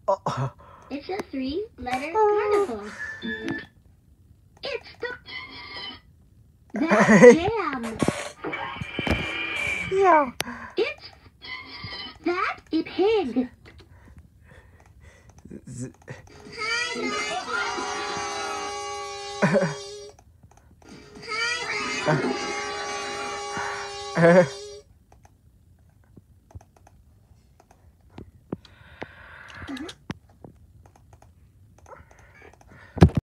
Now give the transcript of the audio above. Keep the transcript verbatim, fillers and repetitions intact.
Oh. It's a three-letter carnival. It's the... That's jam. Yeah. It's... That is pig. Z uh. Uh.